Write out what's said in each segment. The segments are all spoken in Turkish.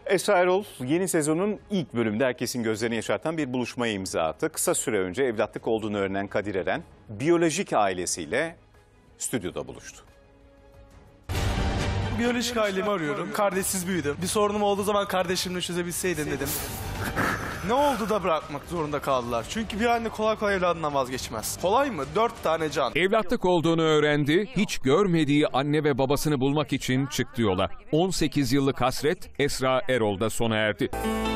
Esra Erol yeni sezonun ilk bölümünde herkesin gözlerini yaşartan bir buluşmaya imza attı. Kısa süre önce evlatlık olduğunu öğrenen Kadir Eren, biyolojik ailesiyle stüdyoda buluştu. Biyolojik ailemi arıyorum. Kardeşsiz büyüdüm. Bir sorunum olduğu zaman kardeşimle çözebilseydim dedim. Ne oldu da bırakmak zorunda kaldılar? Çünkü bir anne kolay kolay evladından vazgeçmez. Kolay mı? 4 tane can. Evlatlık olduğunu öğrendi, hiç görmediği anne ve babasını bulmak için çıktı yola. 18 yıllık hasret Esra Erol'da sona erdi.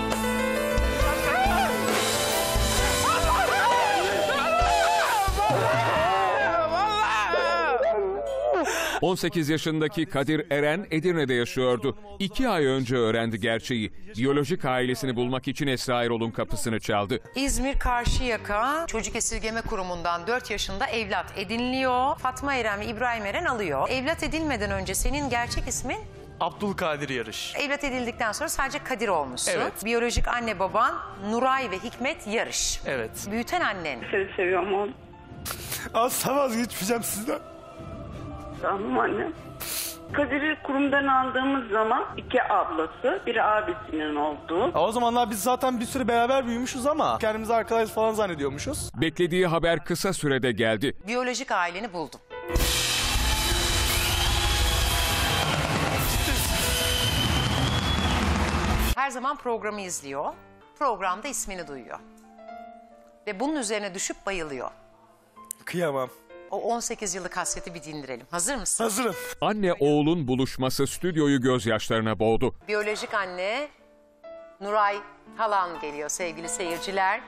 18 yaşındaki Kadir Eren Edirne'de yaşıyordu. 2 ay önce öğrendi gerçeği. Biyolojik ailesini bulmak için Esra Erol'un kapısını çaldı. İzmir Karşıyaka Çocuk Esirgeme Kurumu'ndan 4 yaşında evlat ediniliyor. Fatma Eren ve İbrahim Eren alıyor. Evlat edilmeden önce senin gerçek ismin? Abdülkadir Yarış. Evlat edildikten sonra sadece Kadir olmuşsun. Evet. Biyolojik anne baban Nuray ve Hikmet Yarış. Evet. Büyüten annen. Seni seviyorum oğlum. Asla vazgeçmeyeceğim sizden. Tamam annem. Kadir'i kurumdan aldığımız zaman 2 ablası, biri abisinin olduğu. O zamanlar biz zaten bir süre beraber büyümüşüz ama kendimizi arkadaş falan zannediyormuşuz. Beklediği haber kısa sürede geldi. Biyolojik aileni buldum. Her zaman programı izliyor. Programda ismini duyuyor. Ve bunun üzerine düşüp bayılıyor. Kıyamam. O 18 yıllık hasreti bir dindirelim. Hazır mısın? Hazırım. Anne oğlun buluşması stüdyoyu gözyaşlarına boğdu. Biyolojik anne Nuray Halan geliyor sevgili seyirciler.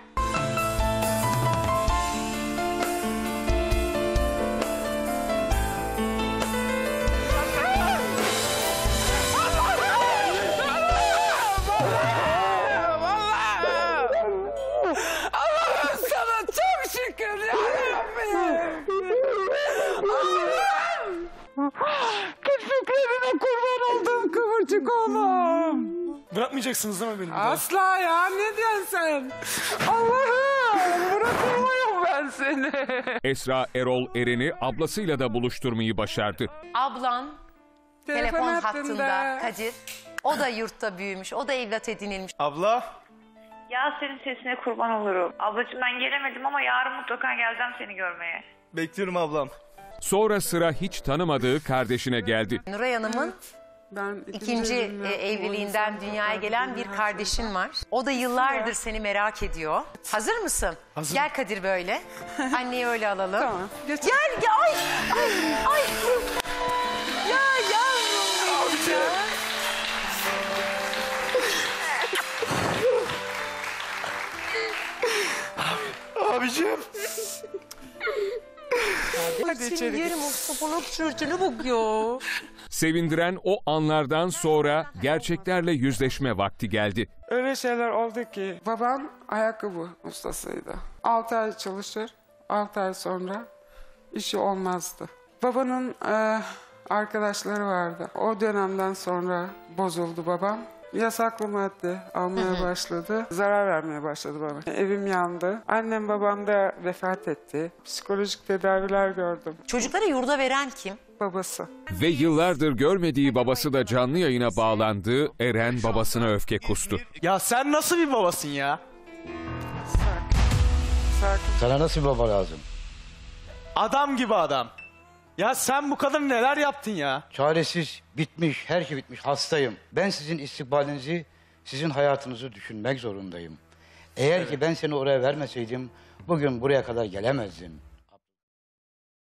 Allah'ım sana çok şükür ya Rabbim. Allah'ım. Küçüklerine kurban olduğum kıvırcık oğlum. Bırakmayacaksınız değil mi beni? Asla ya, ne diyorsun sen? Allah'ım, bırakılmayayım ben seni. Esra Erol Eren'i ablasıyla da buluşturmayı başardı. Ablan telefon hattında hattında. Kadir. O da yurtta büyümüş, o da evlat edinilmiş. Abla. Ya senin sesine kurban olurum. Ablacığım ben gelemedim ama yarın mutlaka geleceğim seni görmeye. Bekliyorum ablam. Sonra sıra hiç tanımadığı kardeşine geldi. Nuray Hanım'ın Ben ikinci evliliğinden dünyaya gelen bir kardeşin var. O da yıllardır seni merak ediyor. Hazır mısın? Hazırım. Gel Kadir böyle. Anneyi öyle alalım. Tamam. Geç. Gel gel. Ay, ay, ay. Ya yavrum benim ya. Abicim. Hadi içeri. Yerim o sapalak sürtüne bak ya. Sevindiren o anlardan sonra gerçeklerle yüzleşme vakti geldi. Öyle şeyler oldu ki babam ayakkabı ustasıydı. 6 ay çalışır, 6 ay sonra işi olmazdı. Babanın arkadaşları vardı. O dönemden sonra bozuldu babam. Yasaklı madde almaya başladı. Zarar vermeye başladı bana. Evim yandı. Annem babam da vefat etti. Psikolojik tedaviler gördüm. Çocukları yurda veren kim? Babası. Ve yıllardır görmediği babası da canlı yayına bağlandı. Eren babasına öfke kustu. Ya sen nasıl bir babasın ya? Sakin. Sana nasıl bir baba lazım? Adam gibi adam. Ya sen bu kadın neler yaptın ya? Çaresiz, bitmiş, her şey bitmiş, hastayım. Ben sizin istikbalinizi, sizin hayatınızı düşünmek zorundayım. Eğer ki ben seni oraya vermeseydim, bugün buraya kadar gelemezdim.